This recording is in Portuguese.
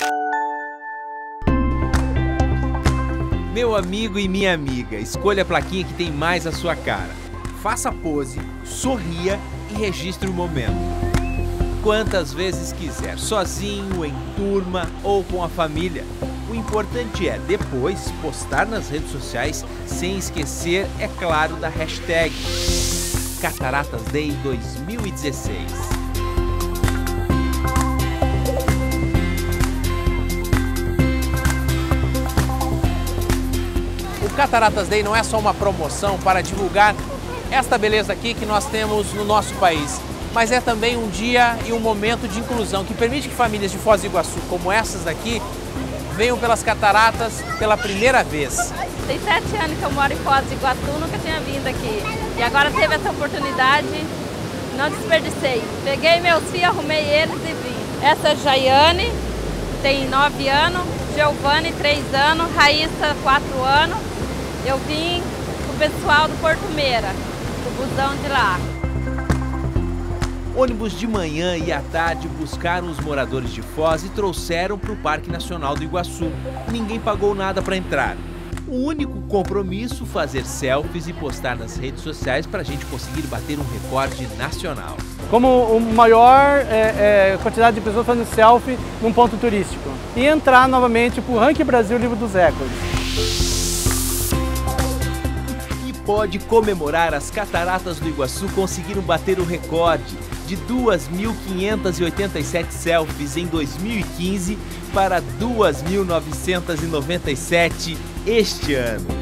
Meu amigo e minha amiga, escolha a plaquinha que tem mais a sua cara. Faça pose, sorria e registre o momento. Quantas vezes quiser, sozinho, em turma ou com a família. O importante é, depois, postar nas redes sociais, sem esquecer, é claro, da hashtag Cataratas Day 2016. O Cataratas Day não é só uma promoção para divulgar esta beleza aqui que nós temos no nosso país, mas é também um dia e um momento de inclusão que permite que famílias de Foz do Iguaçu, como essas daqui, venham pelas cataratas pela primeira vez. Tem 7 anos que eu moro em Foz do Iguaçu, nunca tinha vindo aqui. E agora teve essa oportunidade, não desperdicei. Peguei meus filhos, arrumei eles e vim. Essa é Jaiane, tem 9 anos, Giovanni, 3 anos, Raíssa, 4 anos. Eu vim com o pessoal do Porto Meira, do busão de lá. Ônibus de manhã e à tarde buscaram os moradores de Foz e trouxeram para o Parque Nacional do Iguaçu. Ninguém pagou nada para entrar. O único compromisso, fazer selfies e postar nas redes sociais para a gente conseguir bater um recorde nacional. Como o maior quantidade de pessoas fazendo selfie num ponto turístico. E entrar novamente para o Ranking Brasil Livro dos Recordes. Pode comemorar, as Cataratas do Iguaçu conseguiram bater o recorde de 2.587 selfies em 2015 para 2.997 este ano.